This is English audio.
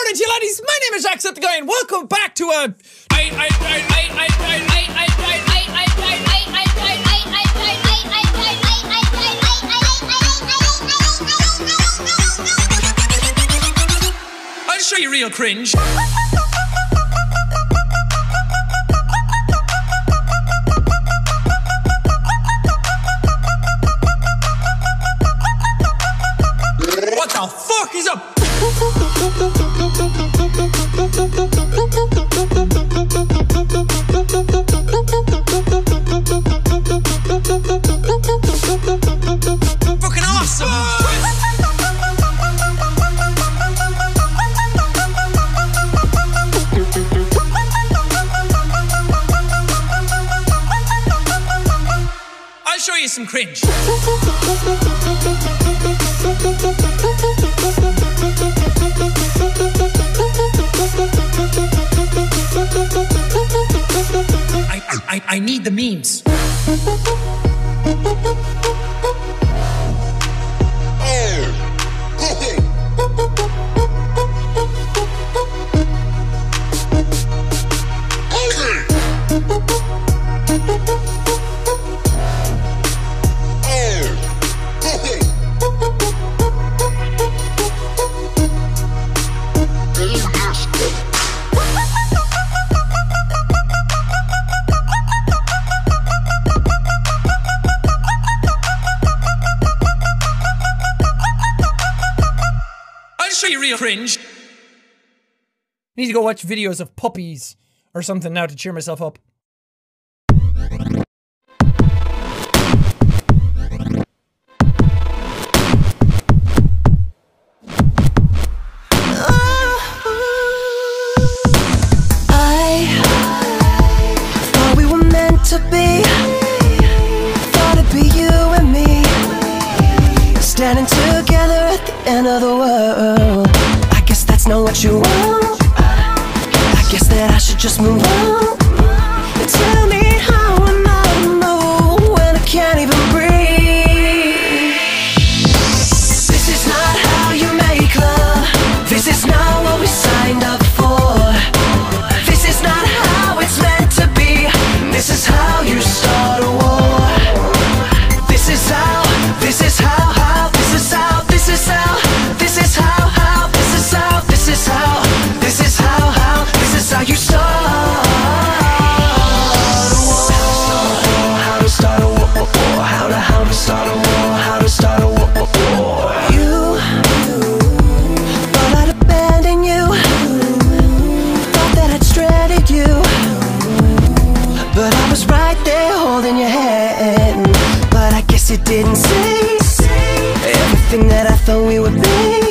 morning to you laddies, my name is Jacksepticeye and welcome back to a... I'll show you real cringe. What the fuck is up? Fucking awesome! I'll show you some cringe. I need the memes. Show you real cringe. Need to go watch videos of puppies or something now to cheer myself up. I thought we were meant to be. Thought it'd be you and me, standing together at the end of the world. I guess that's not what you want. I guess that I should just move on. Tell me how am I to know when I can't even breathe? This is not how you make love. This is not what we signed up for. This is not how it's meant to be. This is how you start a war. This is how, this is how, this is how, this is how, this is how, this is how, this is how, this is how, this is how you start a war. How to start a war, how to start a war, how to start a war. You thought I'd abandon you, thought that I'd stranded you, but I was right there holding your hand. But I guess it didn't say everything that I thought we would be.